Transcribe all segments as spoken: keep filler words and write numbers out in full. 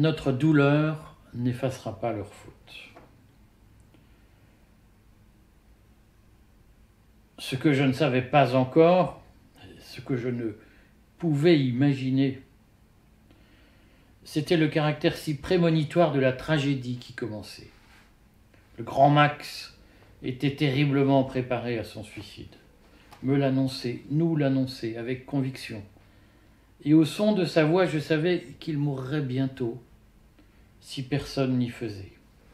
notre douleur n'effacera pas leur faute. Ce que je ne savais pas encore, ce que je ne pouvais imaginer, c'était le caractère si prémonitoire de la tragédie qui commençait. Le grand Max était terriblement préparé à son suicide. Me l'annonçait, nous l'annonçait avec conviction. Et au son de sa voix, je savais qu'il mourrait bientôt, si personne n'y faisait.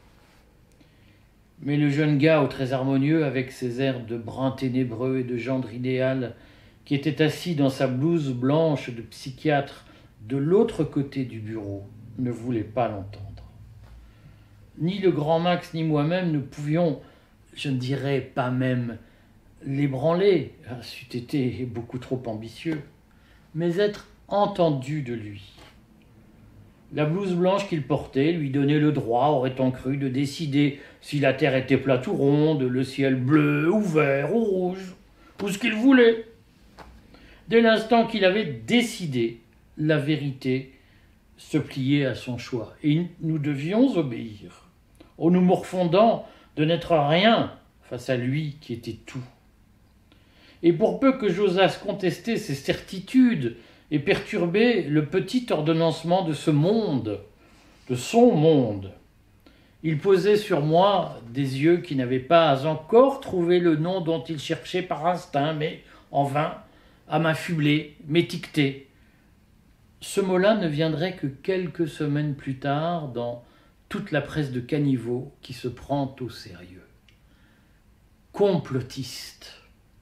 Mais le jeune gars au très harmonieux, avec ses airs de brun ténébreux et de gendre idéal, qui était assis dans sa blouse blanche de psychiatre de l'autre côté du bureau, ne voulait pas l'entendre. Ni le grand Max ni moi-même ne pouvions, je ne dirais pas même l'ébranler, c'eût été beaucoup trop ambitieux, mais être entendu de lui. La blouse blanche qu'il portait lui donnait le droit, aurait-on cru, de décider si la terre était plate ou ronde, le ciel bleu ou vert ou rouge, ou ce qu'il voulait. Dès l'instant qu'il avait décidé, la vérité se pliait à son choix, et nous devions obéir, en nous morfondant de n'être rien face à lui qui était tout. Et pour peu que j'osasse contester ces certitudes et perturber le petit ordonnancement de ce monde, de son monde, il posait sur moi des yeux qui n'avaient pas encore trouvé le nom dont il cherchait par instinct, mais en vain, à m'affubler, m'étiqueter. Ce mot-là ne viendrait que quelques semaines plus tard dans toute la presse de caniveau qui se prend au sérieux. Complotiste.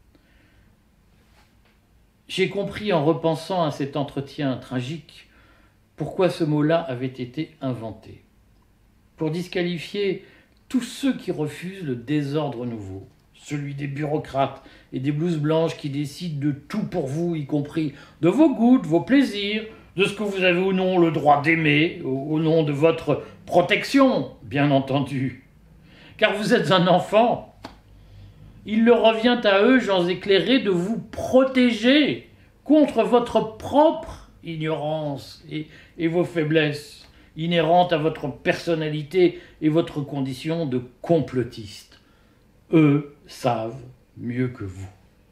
J'ai compris en repensant à cet entretien tragique pourquoi ce mot-là avait été inventé. Pour disqualifier tous ceux qui refusent le désordre nouveau, celui des bureaucrates et des blouses blanches qui décident de tout pour vous, y compris de vos goûts, de vos plaisirs, de ce que vous avez ou non le droit d'aimer, au nom de votre protection, bien entendu. Car vous êtes un enfant. Il leur revient à eux, gens éclairés, de vous protéger contre votre propre ignorance et, et vos faiblesses inhérentes à votre personnalité et votre condition de complotiste. Eux savent mieux que vous.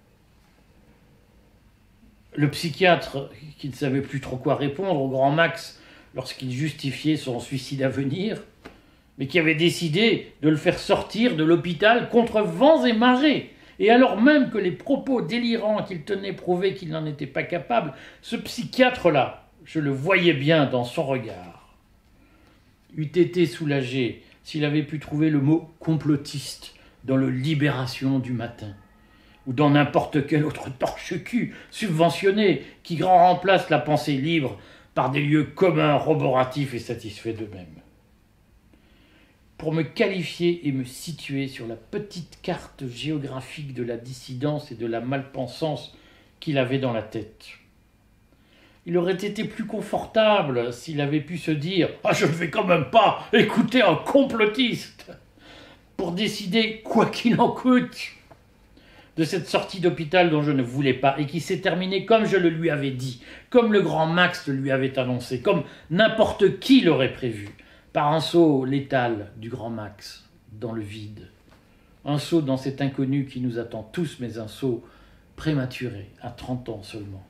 Le psychiatre, qui ne savait plus trop quoi répondre au grand Max lorsqu'il justifiait son suicide à venir, mais qui avait décidé de le faire sortir de l'hôpital contre vents et marées, et alors même que les propos délirants qu'il tenait prouvaient qu'il n'en était pas capable, ce psychiatre-là, je le voyais bien dans son regard, eût été soulagé s'il avait pu trouver le mot complotiste dans le Libération du matin, ou dans n'importe quel autre torche-cul subventionné qui remplace la pensée libre par des lieux communs, roboratifs et satisfaits d'eux-mêmes. Pour me qualifier et me situer sur la petite carte géographique de la dissidence et de la malpensance qu'il avait dans la tête. Il aurait été plus confortable s'il avait pu se dire « Ah, je ne vais quand même pas écouter un complotiste !» pour décider, quoi qu'il en coûte, de cette sortie d'hôpital dont je ne voulais pas et qui s'est terminée comme je le lui avais dit, comme le grand Max le lui avait annoncé, comme n'importe qui l'aurait prévu, par un saut létal du grand Max dans le vide. Un saut dans cet inconnu qui nous attend tous, mais un saut prématuré, à trente ans seulement.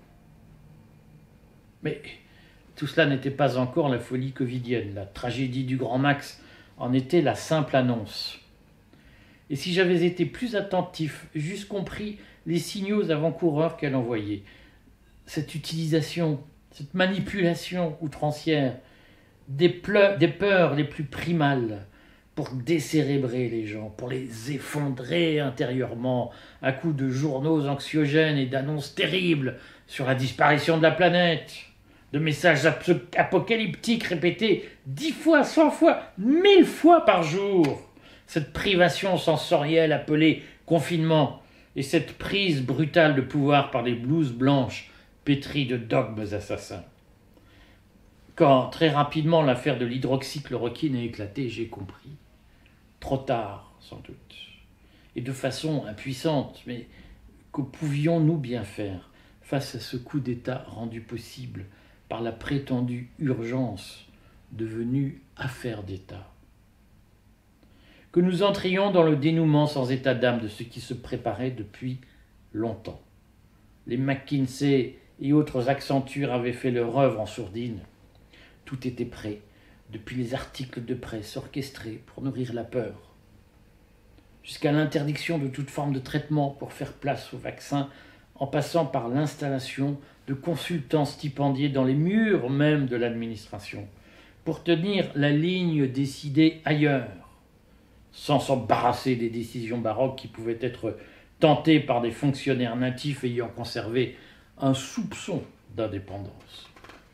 Mais tout cela n'était pas encore la folie covidienne. La tragédie du grand Max en était la simple annonce. Et si j'avais été plus attentif, j'eusse compris les signaux avant-coureurs qu'elle envoyait, cette utilisation, cette manipulation outrancière, Des, pleurs, des peurs les plus primales pour décérébrer les gens, pour les effondrer intérieurement à coups de journaux anxiogènes et d'annonces terribles sur la disparition de la planète, de messages apocalyptiques répétés dix fois, cent fois, mille fois par jour, cette privation sensorielle appelée confinement et cette prise brutale de pouvoir par les blouses blanches pétries de dogmes assassins. Quand, très rapidement, l'affaire de l'hydroxychloroquine a éclaté, j'ai compris. Trop tard, sans doute. Et de façon impuissante, mais que pouvions-nous bien faire face à ce coup d'État rendu possible par la prétendue urgence devenue affaire d'État. Que nous entrions dans le dénouement sans état d'âme de ce qui se préparait depuis longtemps. Les McKinsey et autres Accenture avaient fait leur œuvre en sourdine. Tout était prêt, depuis les articles de presse orchestrés pour nourrir la peur, jusqu'à l'interdiction de toute forme de traitement pour faire place au vaccin, en passant par l'installation de consultants stipendiés dans les murs même de l'administration, pour tenir la ligne décidée ailleurs, sans s'embarrasser des décisions baroques qui pouvaient être tentées par des fonctionnaires natifs ayant conservé un soupçon d'indépendance.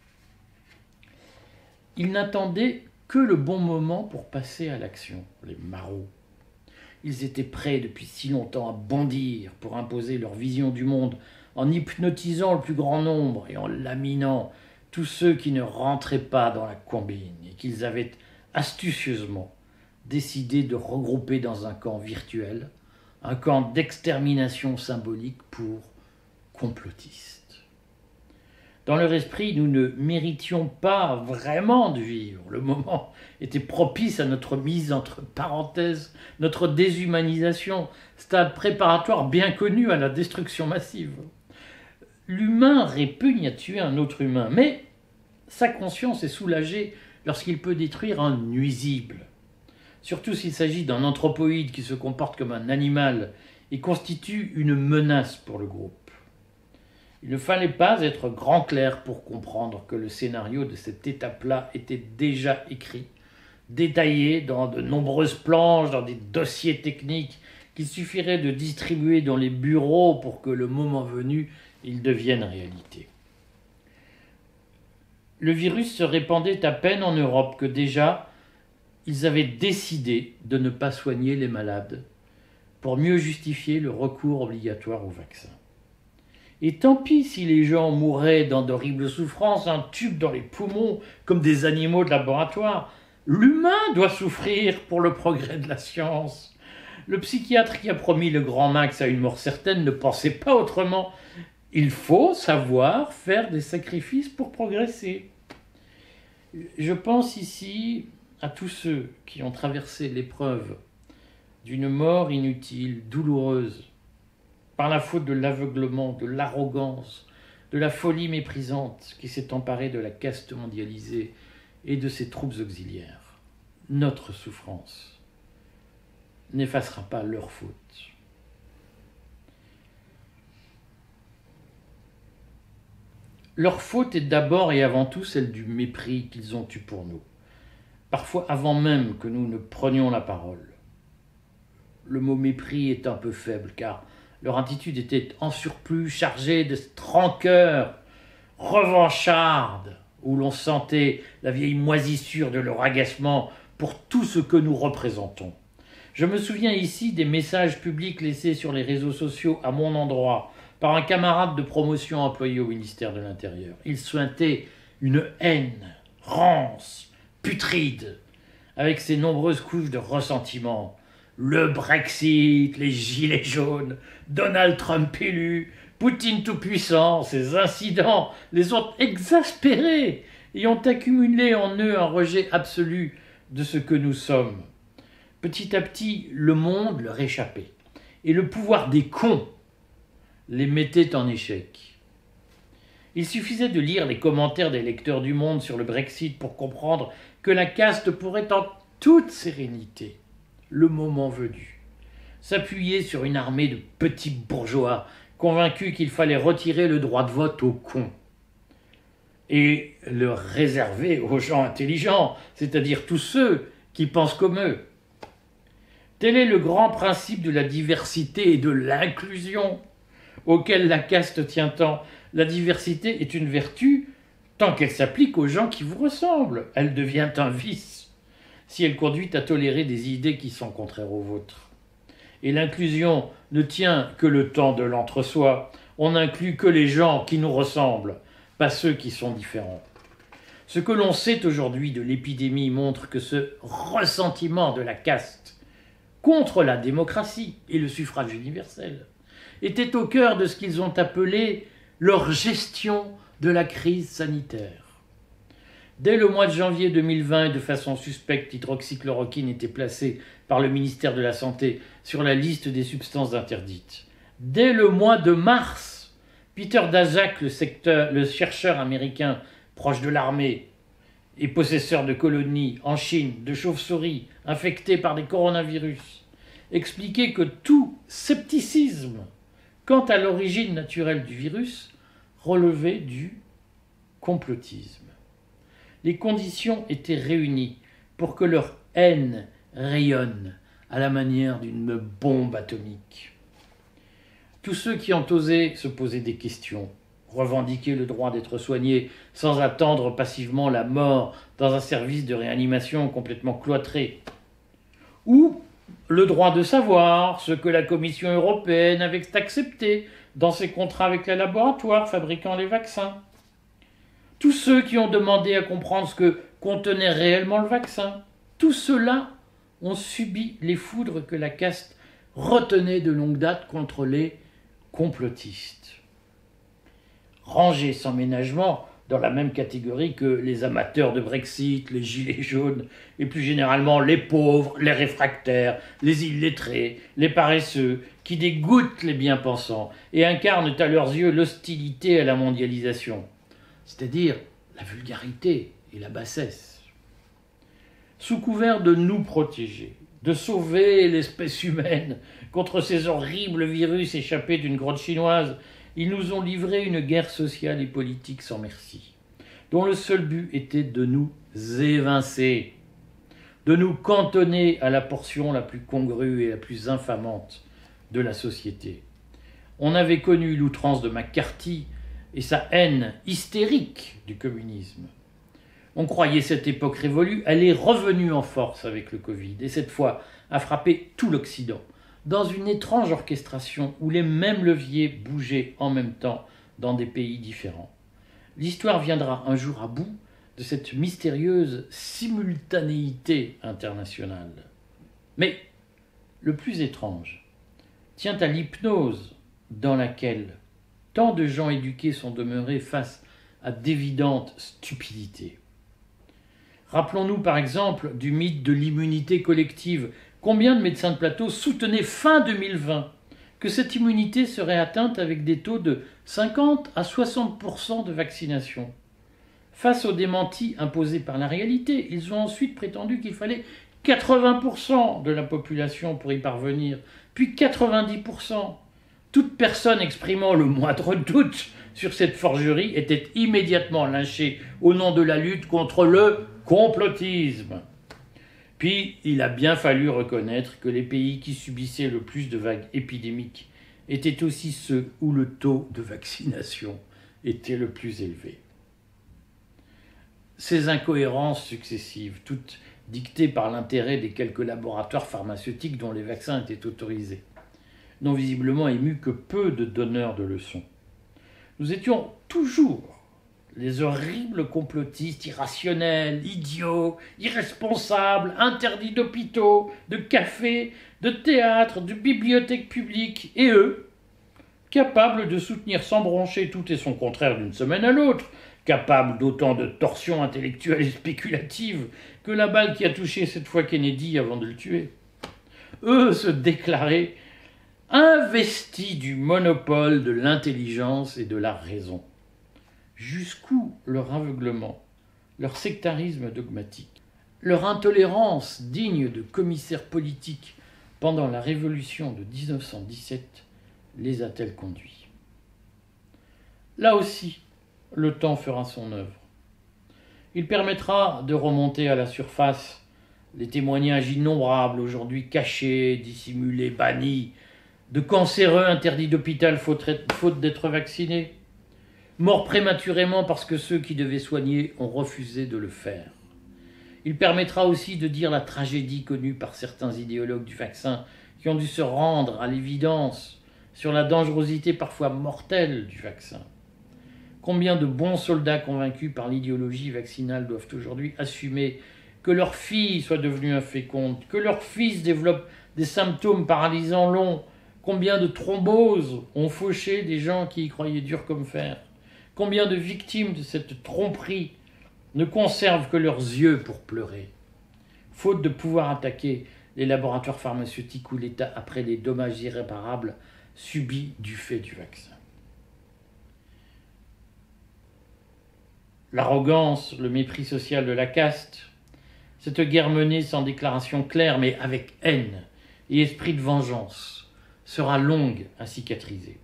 Ils n'attendaient que le bon moment pour passer à l'action, les marauds. Ils étaient prêts depuis si longtemps à bondir pour imposer leur vision du monde, en hypnotisant le plus grand nombre et en laminant tous ceux qui ne rentraient pas dans la combine et qu'ils avaient astucieusement décidé de regrouper dans un camp virtuel, un camp d'extermination symbolique pour complotistes. Dans leur esprit, nous ne méritions pas vraiment de vivre. Le moment était propice à notre mise entre parenthèses, notre déshumanisation, stade préparatoire bien connu à la destruction massive. L'humain répugne à tuer un autre humain, mais sa conscience est soulagée lorsqu'il peut détruire un nuisible. Surtout s'il s'agit d'un anthropoïde qui se comporte comme un animal et constitue une menace pour le groupe. Il ne fallait pas être grand clerc pour comprendre que le scénario de cette étape-là était déjà écrit, détaillé dans de nombreuses planches, dans des dossiers techniques qu'il suffirait de distribuer dans les bureaux pour que le moment venu, ils deviennent réalité. Le virus se répandait à peine en Europe que déjà, ils avaient décidé de ne pas soigner les malades pour mieux justifier le recours obligatoire au vaccin. Et tant pis si les gens mouraient dans d'horribles souffrances, un tube dans les poumons, comme des animaux de laboratoire. L'humain doit souffrir pour le progrès de la science. Le psychiatre qui a promis le grand max à une mort certaine ne pensait pas autrement. Il faut savoir faire des sacrifices pour progresser. Je pense ici à tous ceux qui ont traversé l'épreuve d'une mort inutile, douloureuse, par la faute de l'aveuglement, de l'arrogance, de la folie méprisante qui s'est emparée de la caste mondialisée et de ses troupes auxiliaires. Notre souffrance n'effacera pas leur faute. Leur faute est d'abord et avant tout celle du mépris qu'ils ont eu pour nous, parfois avant même que nous ne prenions la parole. Le mot mépris est un peu faible car leur attitude était en surplus chargée de cette rancœur revancharde où l'on sentait la vieille moisissure de leur agacement pour tout ce que nous représentons. Je me souviens ici des messages publics laissés sur les réseaux sociaux à mon endroit par un camarade de promotion employé au ministère de l'Intérieur. Il suintait une haine rance, putride, avec ses nombreuses couches de ressentiment. Le Brexit, les gilets jaunes, Donald Trump élu, Poutine tout-puissant, ces incidents les ont exaspérés et ont accumulé en eux un rejet absolu de ce que nous sommes. Petit à petit, le monde leur échappait et le pouvoir des cons les mettait en échec. Il suffisait de lire les commentaires des lecteurs du Monde sur le Brexit pour comprendre que la caste pourrait en toute sérénité, le moment venu, s'appuyer sur une armée de petits bourgeois convaincus qu'il fallait retirer le droit de vote aux cons et le réserver aux gens intelligents, c'est-à-dire tous ceux qui pensent comme eux. Tel est le grand principe de la diversité et de l'inclusion auquel la caste tient tant. La diversité est une vertu tant qu'elle s'applique aux gens qui vous ressemblent. Elle devient un vice si elle conduit à tolérer des idées qui sont contraires aux vôtres. Et l'inclusion ne tient que le temps de l'entre-soi. On n'inclut que les gens qui nous ressemblent, pas ceux qui sont différents. Ce que l'on sait aujourd'hui de l'épidémie montre que ce ressentiment de la caste contre la démocratie et le suffrage universel était au cœur de ce qu'ils ont appelé leur gestion de la crise sanitaire. Dès le mois de janvier deux mille vingt, de façon suspecte, l'hydroxychloroquine était placée par le ministère de la Santé sur la liste des substances interdites. Dès le mois de mars, Peter Daszak, le, secteur, le chercheur américain proche de l'armée et possesseur de colonies en Chine de chauves-souris infectées par des coronavirus, expliquait que tout scepticisme quant à l'origine naturelle du virus relevait du complotisme. Les conditions étaient réunies pour que leur haine rayonne à la manière d'une bombe atomique. Tous ceux qui ont osé se poser des questions, revendiquer le droit d'être soignés sans attendre passivement la mort dans un service de réanimation complètement cloîtré, ou le droit de savoir ce que la Commission européenne avait accepté dans ses contrats avec les laboratoires fabriquant les vaccins. Tous ceux qui ont demandé à comprendre ce que contenait réellement le vaccin, tous ceux-là ont subi les foudres que la caste retenait de longue date contre les complotistes. Rangés sans ménagement dans la même catégorie que les amateurs de Brexit, les gilets jaunes, et plus généralement les pauvres, les réfractaires, les illettrés, les paresseux, qui dégoûtent les bien-pensants et incarnent à leurs yeux l'hostilité à la mondialisation, c'est-à-dire la vulgarité et la bassesse. Sous couvert de nous protéger, de sauver l'espèce humaine contre ces horribles virus échappés d'une grotte chinoise, ils nous ont livré une guerre sociale et politique sans merci, dont le seul but était de nous évincer, de nous cantonner à la portion la plus congrue et la plus infamante de la société. On avait connu l'outrance de McCarthy et sa haine hystérique du communisme. On croyait cette époque révolue, elle est revenue en force avec le Covid, et cette fois a frappé tout l'Occident, dans une étrange orchestration où les mêmes leviers bougeaient en même temps dans des pays différents. L'histoire viendra un jour à bout de cette mystérieuse simultanéité internationale. Mais le plus étrange tient à l'hypnose dans laquelle tant de gens éduqués sont demeurés face à d'évidentes stupidités. Rappelons-nous par exemple du mythe de l'immunité collective. Combien de médecins de plateau soutenaient fin deux mille vingt que cette immunité serait atteinte avec des taux de cinquante à soixante pour cent de vaccination? Face aux démentis imposés par la réalité, ils ont ensuite prétendu qu'il fallait quatre-vingts pour cent de la population pour y parvenir, puis quatre-vingt-dix pour cent. Toute personne exprimant le moindre doute sur cette forgerie était immédiatement lynchée au nom de la lutte contre le complotisme. Puis, il a bien fallu reconnaître que les pays qui subissaient le plus de vagues épidémiques étaient aussi ceux où le taux de vaccination était le plus élevé. Ces incohérences successives, toutes dictées par l'intérêt des quelques laboratoires pharmaceutiques dont les vaccins étaient autorisés, n'ont visiblement ému que peu de donneurs de leçons. Nous étions toujours les horribles complotistes irrationnels, idiots, irresponsables, interdits d'hôpitaux, de cafés, de théâtres, de bibliothèques publiques, et eux, capables de soutenir sans broncher tout et son contraire d'une semaine à l'autre, capables d'autant de torsions intellectuelles et spéculatives que la balle qui a touché cette fois Kennedy avant de le tuer. Eux se déclaraient investis du monopole de l'intelligence et de la raison. Jusqu'où leur aveuglement, leur sectarisme dogmatique, leur intolérance digne de commissaires politiques pendant la Révolution de mille neuf cent dix-sept les a-t-elle conduits? Là aussi, le temps fera son œuvre. Il permettra de remonter à la surface les témoignages innombrables aujourd'hui cachés, dissimulés, bannis, de cancéreux interdits d'hôpital faute d'être vaccinés, morts prématurément parce que ceux qui devaient soigner ont refusé de le faire. Il permettra aussi de dire la tragédie connue par certains idéologues du vaccin qui ont dû se rendre à l'évidence sur la dangerosité parfois mortelle du vaccin. Combien de bons soldats convaincus par l'idéologie vaccinale doivent aujourd'hui assumer que leur fille soit devenue inféconde, que leur fils développe des symptômes paralysants longs? Combien de thromboses ont fauché des gens qui y croyaient dur comme fer? Combien de victimes de cette tromperie ne conservent que leurs yeux pour pleurer. Faute de pouvoir attaquer les laboratoires pharmaceutiques ou l'État après les dommages irréparables subis du fait du vaccin. L'arrogance, le mépris social de la caste, cette guerre menée sans déclaration claire mais avec haine et esprit de vengeance sera longue à cicatriser.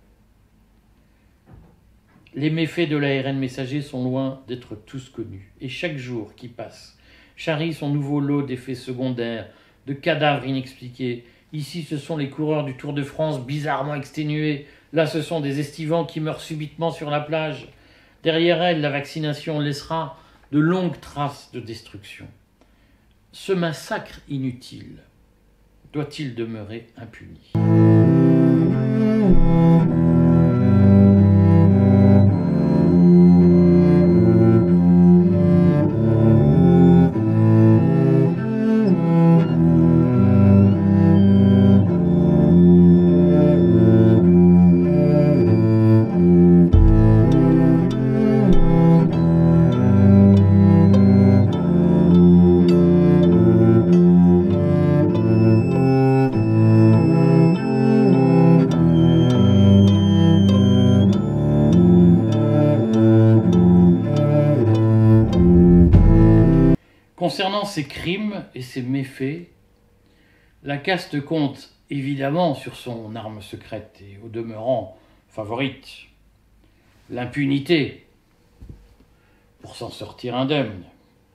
Les méfaits de l'A R N messager sont loin d'être tous connus, et chaque jour qui passe charrie son nouveau lot d'effets secondaires, de cadavres inexpliqués. Ici, ce sont les coureurs du Tour de France bizarrement exténués. Là, ce sont des estivants qui meurent subitement sur la plage. Derrière elle, la vaccination laissera de longues traces de destruction. Ce massacre inutile doit-il demeurer impuni ? Concernant ces crimes et ces méfaits, la caste compte évidemment sur son arme secrète et au demeurant favorite, l'impunité, pour s'en sortir indemne.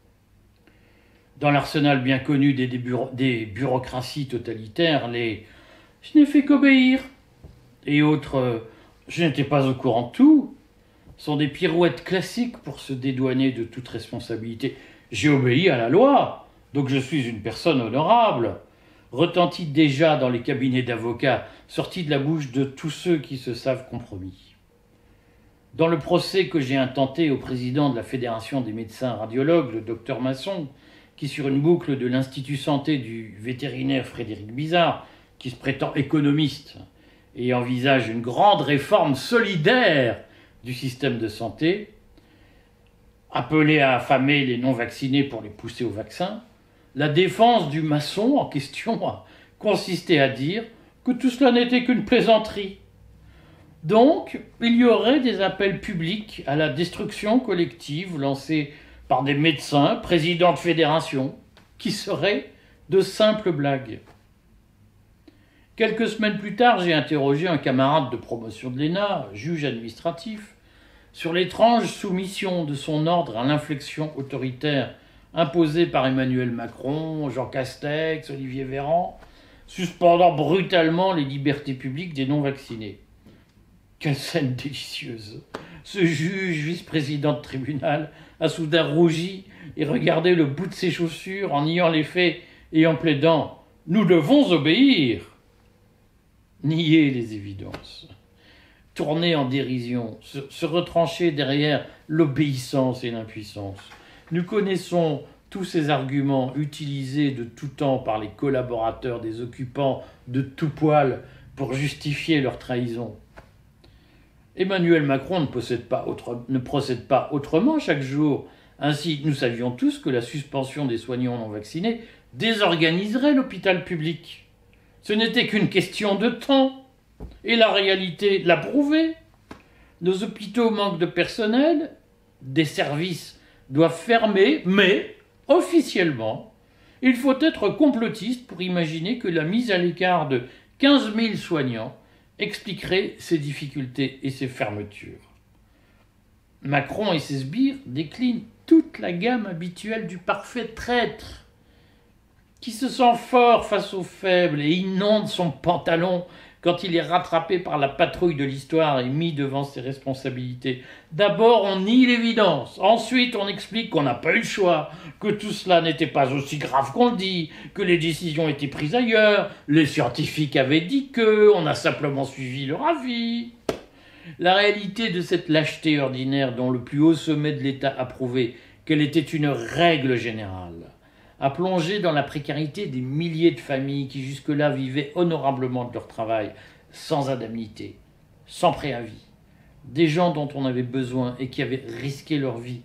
Dans l'arsenal bien connu des, des, bureau, des bureaucraties totalitaires, les « je n'ai fait qu'obéir » et autres « je n'étais pas au courant de tout » sont des pirouettes classiques pour se dédouaner de toute responsabilité. J'ai obéi à la loi, donc je suis une personne honorable, retentit déjà dans les cabinets d'avocats, sorti de la bouche de tous ceux qui se savent compromis. Dans le procès que j'ai intenté au président de la Fédération des médecins radiologues, le docteur Masson, qui sur une boucle de l'Institut Santé du vétérinaire Frédéric Bizard, qui se prétend économiste et envisage une grande réforme solidaire du système de santé, appelé à affamer les non-vaccinés pour les pousser au vaccin, la défense du maçon en question a consisté à dire que tout cela n'était qu'une plaisanterie. Donc, il y aurait des appels publics à la destruction collective lancés par des médecins, présidents de fédération, qui seraient de simples blagues. Quelques semaines plus tard, j'ai interrogé un camarade de promotion de l'E N A, juge administratif, sur l'étrange soumission de son ordre à l'inflexion autoritaire imposée par Emmanuel Macron, Jean Castex, Olivier Véran, suspendant brutalement les libertés publiques des non-vaccinés. Quelle scène délicieuse! Ce juge, vice-président de tribunal, a soudain rougi et regardé le bout de ses chaussures en niant les faits et en plaidant « Nous devons obéir !» Nier les évidences, tourner en dérision, se, se retrancher derrière l'obéissance et l'impuissance. Nous connaissons tous ces arguments utilisés de tout temps par les collaborateurs des occupants de tout poil pour justifier leur trahison. Emmanuel Macron ne, possède pas autre, ne procède pas autrement chaque jour. Ainsi, nous savions tous que la suspension des soignants non vaccinés désorganiserait l'hôpital public. Ce n'était qu'une question de temps. Et la réalité l'a prouvé. Nos hôpitaux manquent de personnel, des services doivent fermer, mais, officiellement, il faut être complotiste pour imaginer que la mise à l'écart de quinze mille soignants expliquerait ces difficultés et ces fermetures. Macron et ses sbires déclinent toute la gamme habituelle du parfait traître, qui se sent fort face aux faibles et inonde son pantalon quand il est rattrapé par la patrouille de l'histoire et mis devant ses responsabilités. D'abord, on nie l'évidence. Ensuite, on explique qu'on n'a pas eu le choix, que tout cela n'était pas aussi grave qu'on le dit, que les décisions étaient prises ailleurs, les scientifiques avaient dit que, on a simplement suivi leur avis. La réalité de cette lâcheté ordinaire dont le plus haut sommet de l'État a prouvé qu'elle était une règle générale, a plongé dans la précarité des milliers de familles qui jusque-là vivaient honorablement de leur travail, sans indemnité, sans préavis. Des gens dont on avait besoin et qui avaient risqué leur vie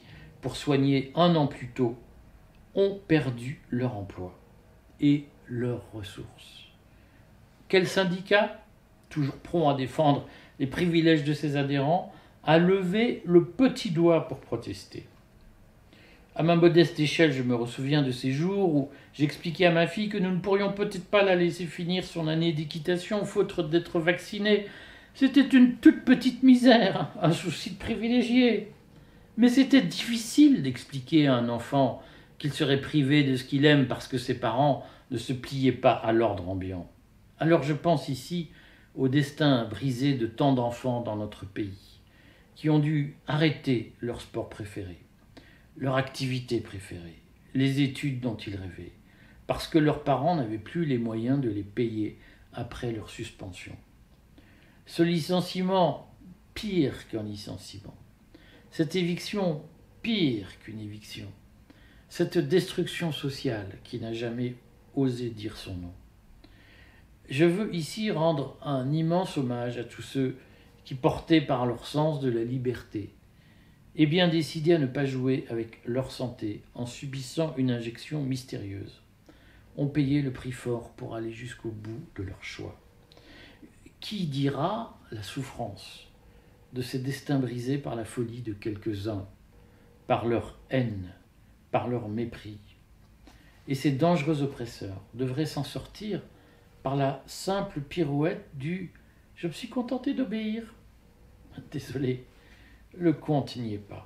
pour soigner un an plus tôt ont perdu leur emploi et leurs ressources. Quel syndicat, toujours prompt à défendre les privilèges de ses adhérents, a levé le petit doigt pour protester? À ma modeste échelle, je me souviens de ces jours où j'expliquais à ma fille que nous ne pourrions peut-être pas la laisser finir son année d'équitation faute d'être vaccinée. C'était une toute petite misère, un souci de privilégié. Mais c'était difficile d'expliquer à un enfant qu'il serait privé de ce qu'il aime parce que ses parents ne se pliaient pas à l'ordre ambiant. Alors je pense ici au destin brisé de tant d'enfants dans notre pays, qui ont dû arrêter leur sport préféré, leur activité préférée, les études dont ils rêvaient, parce que leurs parents n'avaient plus les moyens de les payer après leur suspension. Ce licenciement, pire qu'un licenciement. Cette éviction, pire qu'une éviction. Cette destruction sociale qui n'a jamais osé dire son nom. Je veux ici rendre un immense hommage à tous ceux qui, portés par leur sens de la liberté, et bien décidés à ne pas jouer avec leur santé en subissant une injection mystérieuse, ont payé le prix fort pour aller jusqu'au bout de leur choix. Qui dira la souffrance de ces destins brisés par la folie de quelques-uns, par leur haine, par leur mépris? Et ces dangereux oppresseurs devraient s'en sortir par la simple pirouette du « je me suis contenté d'obéir ». Désolé, le compte n'y est pas.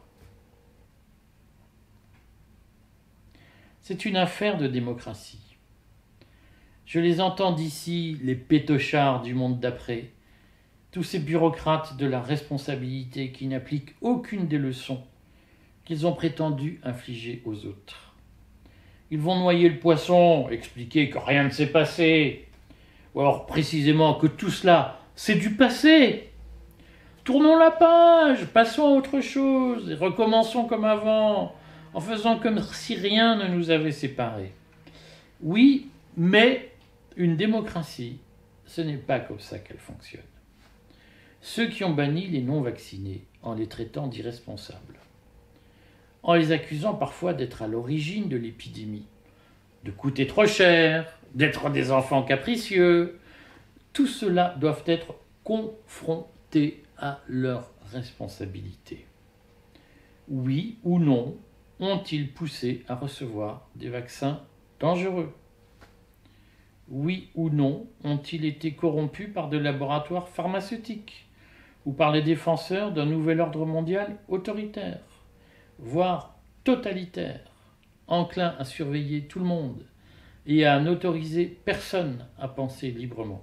C'est une affaire de démocratie. Je les entends d'ici, les pétochards du monde d'après, tous ces bureaucrates de la responsabilité qui n'appliquent aucune des leçons qu'ils ont prétendu infliger aux autres. Ils vont noyer le poisson, expliquer que rien ne s'est passé, ou alors précisément que tout cela, c'est du passé. Tournons la page, passons à autre chose et recommençons comme avant, en faisant comme si rien ne nous avait séparés. Oui, mais une démocratie, ce n'est pas comme ça qu'elle fonctionne. Ceux qui ont banni les non-vaccinés en les traitant d'irresponsables, en les accusant parfois d'être à l'origine de l'épidémie, de coûter trop cher, d'être des enfants capricieux, tout cela doivent être confrontés à leurs responsabilités. Oui ou non, ont-ils poussé à recevoir des vaccins dangereux? Oui ou non, ont-ils été corrompus par des laboratoires pharmaceutiques ou par les défenseurs d'un nouvel ordre mondial autoritaire, voire totalitaire, enclin à surveiller tout le monde et à n'autoriser personne à penser librement?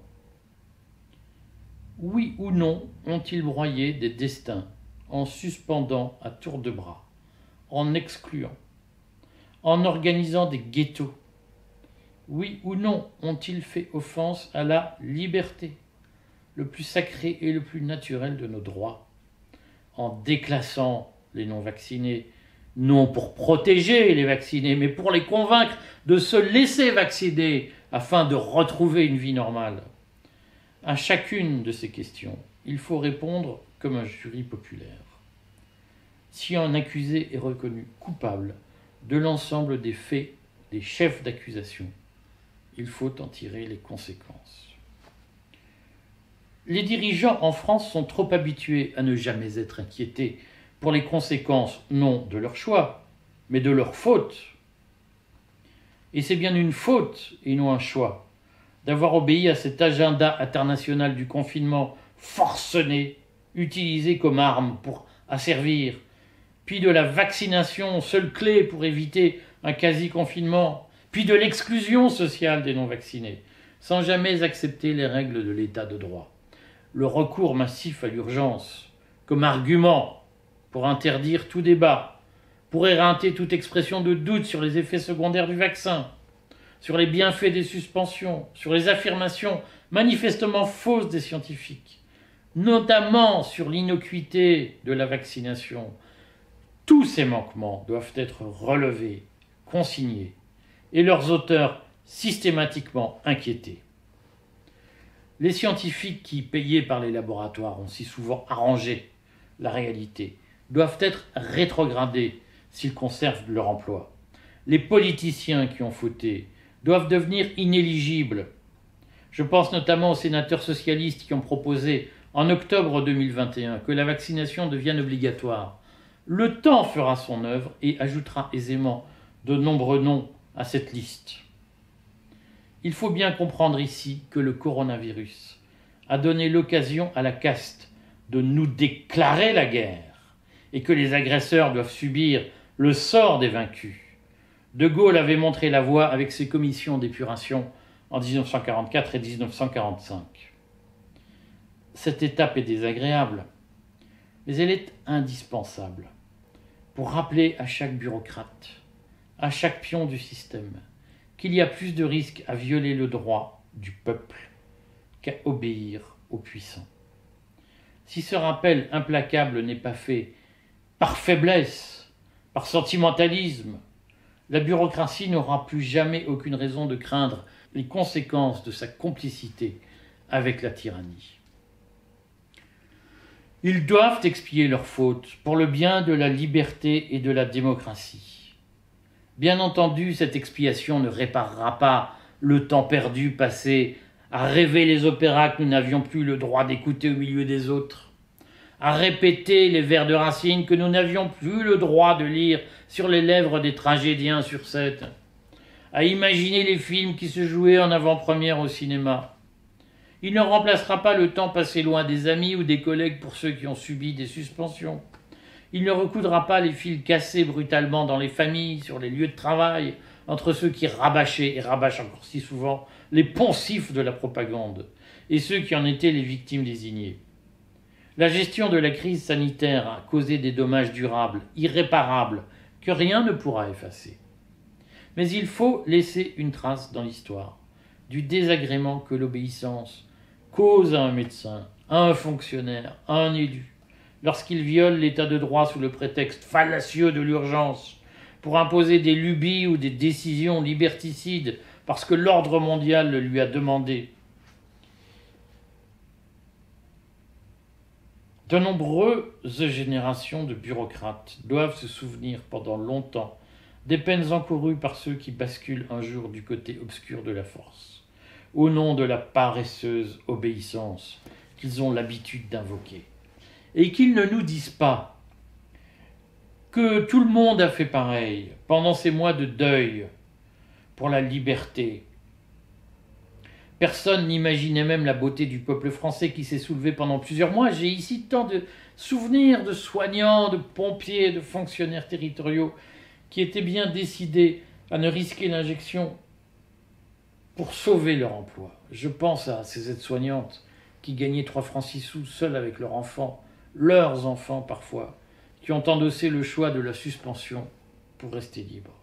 Oui ou non, ont-ils broyé des destins en suspendant à tour de bras, en excluant, en organisant des ghettos? Oui ou non, ont-ils fait offense à la liberté, le plus sacré et le plus naturel de nos droits, en déclassant les non-vaccinés, non pour protéger les vaccinés, mais pour les convaincre de se laisser vacciner afin de retrouver une vie normale? À chacune de ces questions, il faut répondre comme un jury populaire. Si un accusé est reconnu coupable de l'ensemble des faits des chefs d'accusation, il faut en tirer les conséquences. Les dirigeants en France sont trop habitués à ne jamais être inquiétés pour les conséquences non de leur choix, mais de leur faute. Et c'est bien une faute et non un choix d'avoir obéi à cet agenda international du confinement forcené, utilisé comme arme pour asservir, puis de la vaccination, seule clé pour éviter un quasi-confinement, puis de l'exclusion sociale des non-vaccinés, sans jamais accepter les règles de l'état de droit. Le recours massif à l'urgence comme argument pour interdire tout débat, pour éreinter toute expression de doute sur les effets secondaires du vaccin, sur les bienfaits des suspensions, sur les affirmations manifestement fausses des scientifiques, notamment sur l'innocuité de la vaccination. Tous ces manquements doivent être relevés, consignés, et leurs auteurs systématiquement inquiétés. Les scientifiques qui, payés par les laboratoires, ont si souvent arrangé la réalité, doivent être rétrogradés s'ils conservent leur emploi. Les politiciens qui ont fauté doivent devenir inéligibles. Je pense notamment aux sénateurs socialistes qui ont proposé en octobre deux mille vingt et un que la vaccination devienne obligatoire. Le temps fera son œuvre et ajoutera aisément de nombreux noms à cette liste. Il faut bien comprendre ici que le coronavirus a donné l'occasion à la caste de nous déclarer la guerre et que les agresseurs doivent subir le sort des vaincus. De Gaulle avait montré la voie avec ses commissions d'épuration en dix-neuf cent quarante-quatre et dix-neuf cent quarante-cinq. Cette étape est désagréable, mais elle est indispensable pour rappeler à chaque bureaucrate, à chaque pion du système, qu'il y a plus de risques à violer le droit du peuple qu'à obéir aux puissants. Si ce rappel implacable n'est pas fait par faiblesse, par sentimentalisme, la bureaucratie n'aura plus jamais aucune raison de craindre les conséquences de sa complicité avec la tyrannie. Ils doivent expier leurs fautes pour le bien de la liberté et de la démocratie. Bien entendu, cette expiation ne réparera pas le temps perdu passé à rêver les opéras que nous n'avions plus le droit d'écouter au milieu des autres, à répéter les vers de Racine que nous n'avions plus le droit de lire sur les lèvres des tragédiens sur scène, à imaginer les films qui se jouaient en avant-première au cinéma. Il ne remplacera pas le temps passé loin des amis ou des collègues pour ceux qui ont subi des suspensions. Il ne recoudra pas les fils cassés brutalement dans les familles, sur les lieux de travail, entre ceux qui rabâchaient et rabâchent encore si souvent les poncifs de la propagande et ceux qui en étaient les victimes désignées. La gestion de la crise sanitaire a causé des dommages durables, irréparables, que rien ne pourra effacer. Mais il faut laisser une trace dans l'histoire du désagrément que l'obéissance cause à un médecin, à un fonctionnaire, à un élu, lorsqu'il viole l'état de droit sous le prétexte fallacieux de l'urgence, pour imposer des lubies ou des décisions liberticides parce que l'ordre mondial le lui a demandé. De nombreuses générations de bureaucrates doivent se souvenir pendant longtemps des peines encourues par ceux qui basculent un jour du côté obscur de la force, au nom de la paresseuse obéissance qu'ils ont l'habitude d'invoquer. Et qu'ils ne nous disent pas que tout le monde a fait pareil pendant ces mois de deuil pour la liberté. Personne n'imaginait même la beauté du peuple français qui s'est soulevé pendant plusieurs mois. J'ai ici tant de souvenirs de soignants, de pompiers, de fonctionnaires territoriaux qui étaient bien décidés à ne risquer l'injection pour sauver leur emploi. Je pense à ces aides-soignantes qui gagnaient trois francs six sous seules avec leurs enfants, leurs enfants parfois, qui ont endossé le choix de la suspension pour rester libres.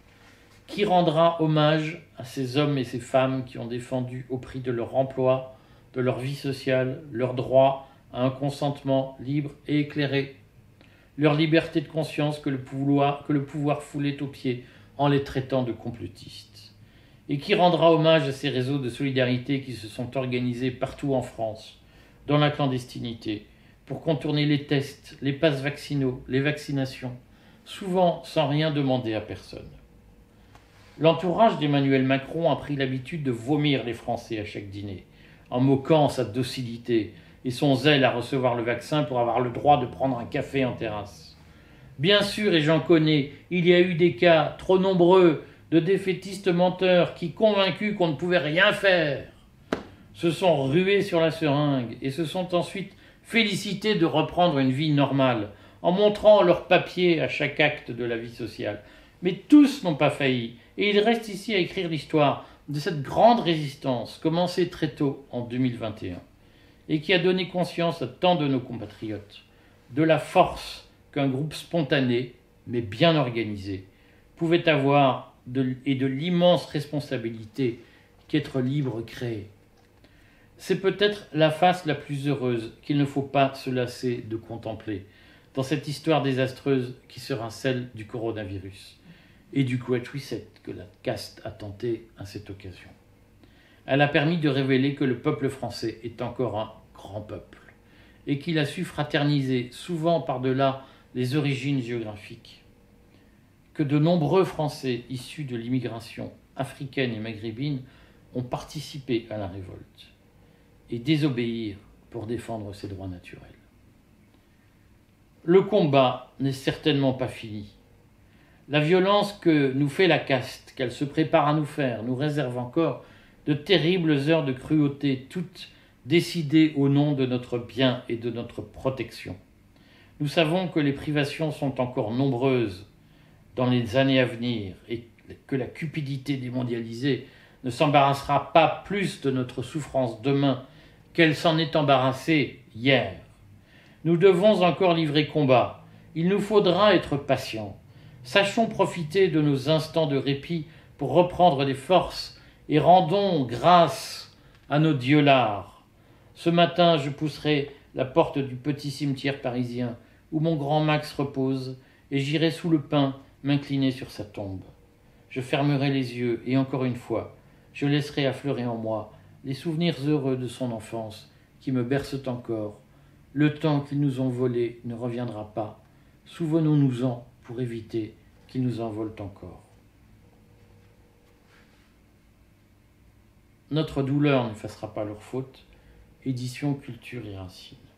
Qui rendra hommage à ces hommes et ces femmes qui ont défendu au prix de leur emploi, de leur vie sociale, leur droit à un consentement libre et éclairé, leur liberté de conscience que le pouvoir, que le pouvoir foulait aux pieds en les traitant de complotistes. Et qui rendra hommage à ces réseaux de solidarité qui se sont organisés partout en France, dans la clandestinité, pour contourner les tests, les passes vaccinaux, les vaccinations, souvent sans rien demander à personne. L'entourage d'Emmanuel Macron a pris l'habitude de vomir les Français à chaque dîner, en moquant sa docilité et son zèle à recevoir le vaccin pour avoir le droit de prendre un café en terrasse. Bien sûr, et j'en connais, il y a eu des cas trop nombreux de défaitistes menteurs qui, convaincus qu'on ne pouvait rien faire, se sont rués sur la seringue et se sont ensuite félicités de reprendre une vie normale, en montrant leurs papiers à chaque acte de la vie sociale. Mais tous n'ont pas failli, et il reste ici à écrire l'histoire de cette grande résistance, commencée très tôt en deux mille vingt et un, et qui a donné conscience à tant de nos compatriotes de la force qu'un groupe spontané, mais bien organisé, pouvait avoir de, et de l'immense responsabilité qu'être libre crée. C'est peut-être la face la plus heureuse qu'il ne faut pas se lasser de contempler dans cette histoire désastreuse qui sera celle du coronavirus et du Great Reset que la caste a tenté à cette occasion. Elle a permis de révéler que le peuple français est encore un grand peuple et qu'il a su fraterniser, souvent par-delà les origines géographiques. que de nombreux Français issus de l'immigration africaine et maghrébine ont participé à la révolte et désobéir pour défendre ses droits naturels. Le combat n'est certainement pas fini. La violence que nous fait la caste, qu'elle se prépare à nous faire, nous réserve encore de terribles heures de cruauté, toutes décidées au nom de notre bien et de notre protection. Nous savons que les privations sont encore nombreuses dans les années à venir et que la cupidité démondialisée ne s'embarrassera pas plus de notre souffrance demain qu'elle s'en est embarrassée hier. Nous devons encore livrer combat. Il nous faudra être patients. Sachons profiter de nos instants de répit pour reprendre des forces et rendons grâce à nos dieux-lards. Ce matin, je pousserai la porte du petit cimetière parisien où mon grand Max repose et j'irai sous le pin m'incliner sur sa tombe. Je fermerai les yeux et encore une fois, je laisserai affleurer en moi les souvenirs heureux de son enfance qui me bercent encore. Le temps qu'ils nous ont volé ne reviendra pas. Souvenons-nous-en pour éviter qu'ils nous en volent encore. Notre douleur n'effacera pas leur faute. Édition Culture et Racines.